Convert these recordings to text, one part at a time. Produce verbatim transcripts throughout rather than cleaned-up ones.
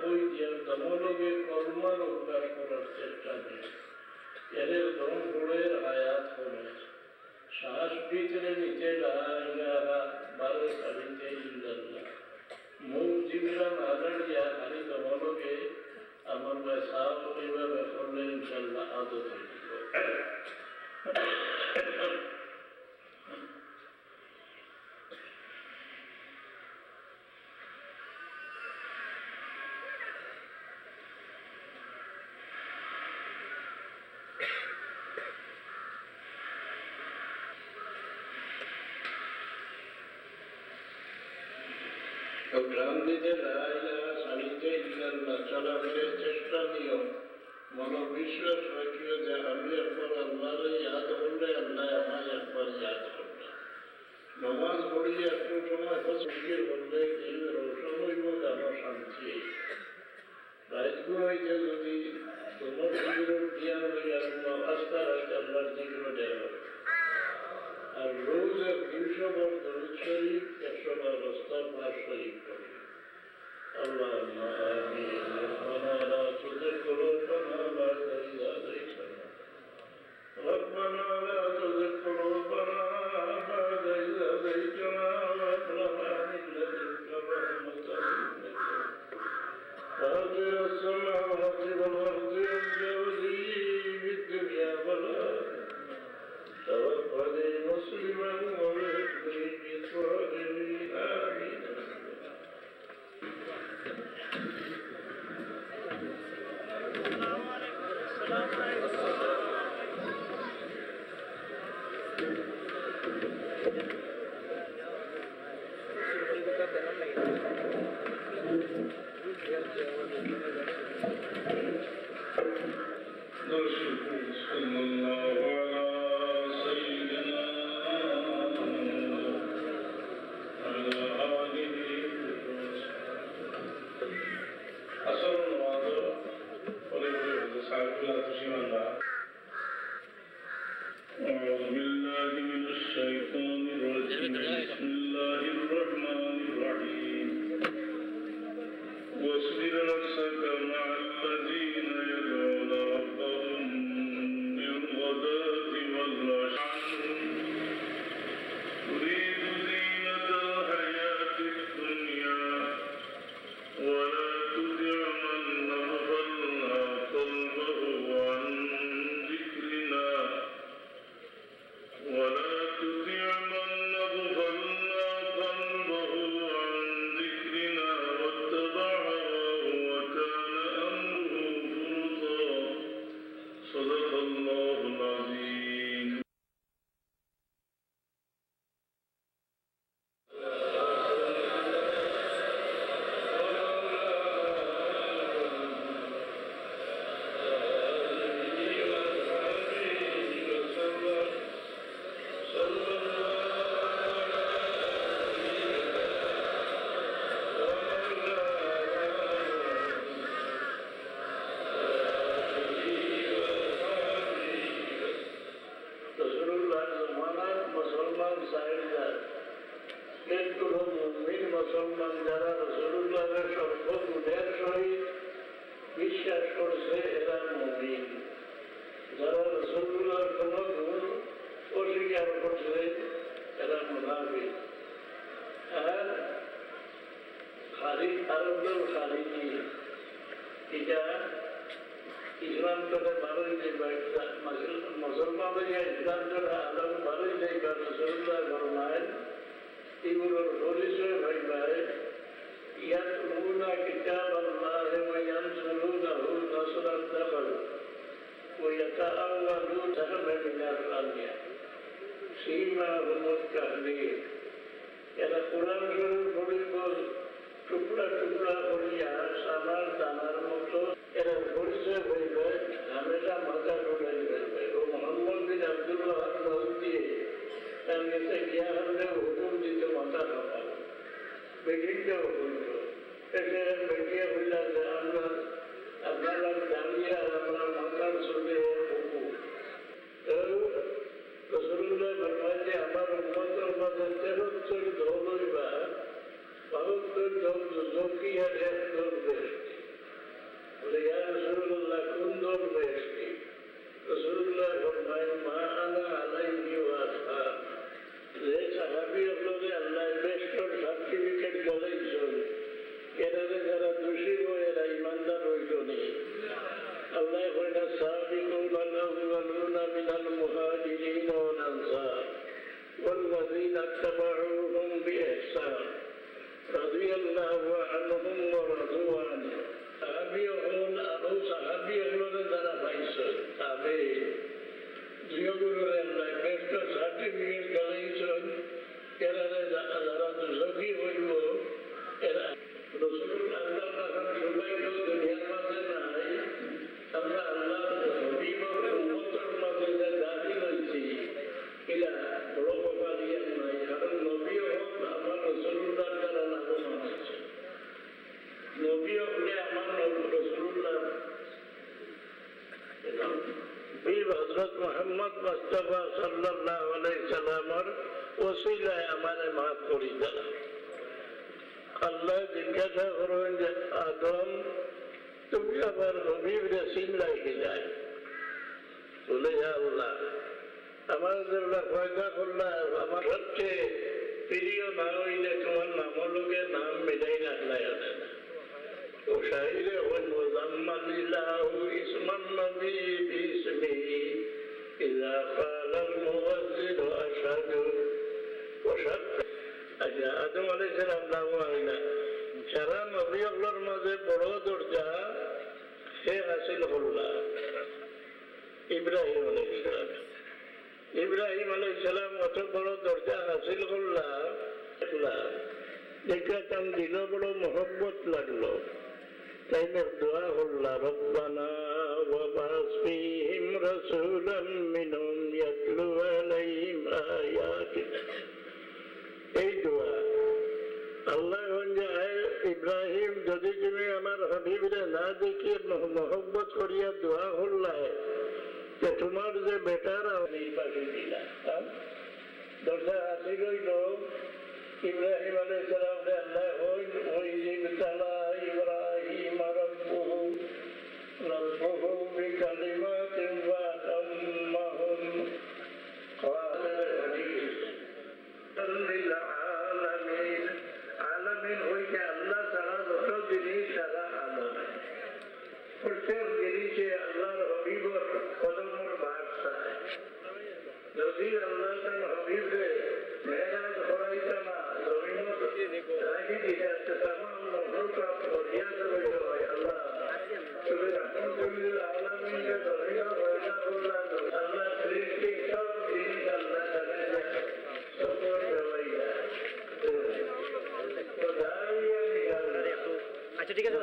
কই দিয়ার দমলগে কলমার উল্লাস করার চেষ্টা নেই এদের দম পড়ের আয়াত হবে শ্বাস ভিতরে নিচে লাগারা বারে কালিতে ইল্লাল্লাহ মুখ জিবরা না দাঁড়িয়া খালি দমলগে আমার সাফ এইভাবে করলে ইনশাল্লাহ আদত হয়ে গ্রান্তিতে সারিতে চলাফের চেষ্টা নিও মনোবিশ্বাস রাখিও যে আমি একবার আল্লাহরে ইয়াদ করলে আল্লাহ আমায় একবার ইয়াদ করবে নমাজ পড়িয়ে একটু সময় ফসির করলে দিন রোশন হইব আমার শান্তি রাজগুলো হইতে যদি তোমার জিগির জ্ঞান হইয়া আস্থা রাখতে আল্লাহর জিগির দেওয়া আর রোজ এক দুইশো বার দরুদ শরীফ একশো বার রাস্তার পাশ শরীফ করে আল্লাহ ربنا لا تزغ قلوبنا بعد إذ هديتنا ربنا لا تزغ قلوبنا بعد إذ هديتنا وهب لنا من لدنك رحمة إنك فاطر السماوات والأرض أنت ولي في الدنيا والآخرة توفني مسلما والحقني بالصالحين آمين নবী হলে আমার নবী রাসূলুল্লাহ বীর হযরত মুহাম্মদ মুস্তাফা সাল্লাল্লাহু আলাইহি সাল্লামের ওসিলায় আমারে মাফ করি দাও। আল্লাহ জিজ্ঞাসা করেন যে আদম তুমি আবার নবীর রাসূল লাগে যায় বলে আল্লাহ আমার পয়দা করলাম আমার হচ্ছে প্রিয় না হইলে তোমার নামের লোকে নাম মিলাই রাখলাই ও শাহিরে ওয়াল্লাহু ইসমান নবী বিসমিহি ইযা ক্বালাল মুয়াজ্জিন আশহাদু ওয়া শাহাদা। আচ্ছা আদম আলাইহিস সালাম নাম হইনা সারা নবীগুলোর মাঝে বড় দরজা সে হাসিল হল্লা ইব্রাহিম আলাইহিস সালাম। ইব্রাহিম আলাইহিস সালাম অত বড় দরজা হাসিল করলা দেখে তার দিল বড় মহব্বত লাগলো তাই দোয়া করলা রব্বানা ওয়া বা'স ফীহিম রাসূলাম মিনহুম ইয়াতলু আলাইহিম আয়াতিকা। এই দোয়া আল্লাহ ইব্রাহিম যদি তুমি আমার হাবিবরে না দেখিয়ে মহব্বত করিয়া দোয়া করলাই যে তোমার যে বেটার পাশে দিলা দরজা হাসি রইল ইব্রাহিম আলাইহিস সালাম রে আল্লাহ হইল ওই ইবতালা ইব্রাহিম রাব্বুহু রাব্বুহু বিকালিমাতিন ওয়া তাম্মাহুম ক্বালা লিল আলামিন। আলামিন হইছে আল্লাহ ছাড়া যত জিনিস তারা আলম প্রত্যেক জিনিসে আল্লাহর হবিবর কদমর বাস চায়। যদি আল্লাহ তার হবিবরে মেরাজ করাইতা না জমিনত রাখি দিতে তামাম মখলুকাত মর্যাদা রইল হয় আল্লাহ তুমি রাহমাতুল্লিল আলামিনকে জমিন পয়দা করলেন আল্লাহ সৃষ্টি সব জিনিস আল্লাহ জানে সফর দেওয়াইয়া তো দাঁড়িয়ে নিকাল। আচ্ছা ঠিক আছে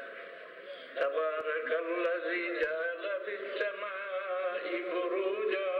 تبارك الذي جعل في السماء بروجا